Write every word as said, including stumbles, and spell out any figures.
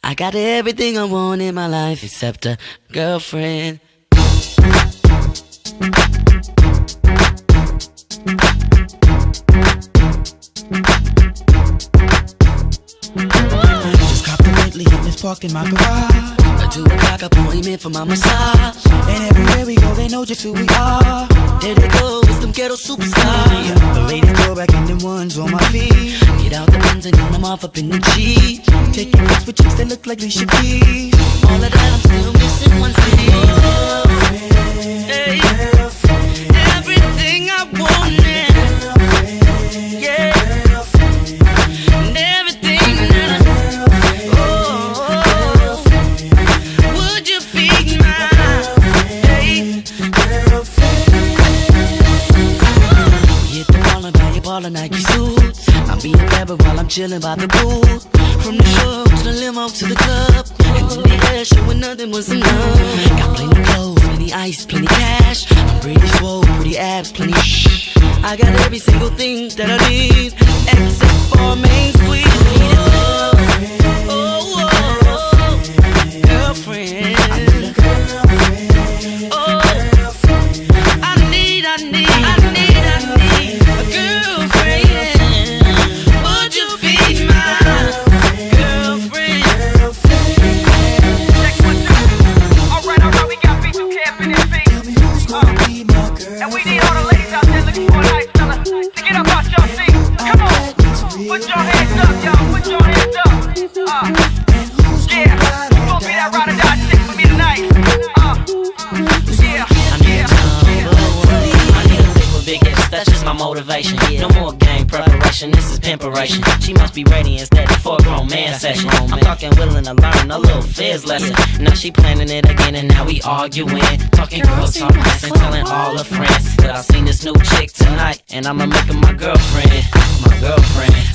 I got everything I want in my life except a girlfriend. Just copped a Bentley and it's parked in my garage. A two o'clock appointment for my massage. And everywhere we go, they know just who we are. There they go, it's them ghetto superstars. Yeah, the ladies go back in them ones on my feet. Get out the Benz and I'm off up in the Jeep. Taking pics with chicks that look like Alicia Keys. All of that, I'm still missing one thing. Girlfriend, hey, girlfriend, everything I wanted. Yeah, and everything that I, oh, would you be mine? Hey, hit the ball and buy your ball and Nike suits. I'm being clever while I'm chilling by the pool. From the show to the limo to the club, and in the air showing nothing was enough. Got plenty clothes, plenty ice, plenty cash. I'm pretty swole, pretty abs, plenty shh. I got every single thing that I need, except for a main squeeze. Oh, oh, oh, girlfriend. Oh, I need, I need, I need, I need a girlfriend. Would you be mine? And we need all the ladies out there looking for a nice fella to get up out your seat. Come on, put your hands up, y'all. Put your hands up. Uh, yeah, you gonna be that ride or die chick for me tonight. Uh, yeah, I need a number one. I need a big with big hips. That's just my motivation. No more game preparation. This is pimperation. She must be ready instead of for a grown man session. I'm talking willing to learn a little fizz lesson. Now she planning it again and now we arguing. Talking girl talk and telling all her friends that I seen this new chick tonight and I'ma make her my girlfriend. My girlfriend.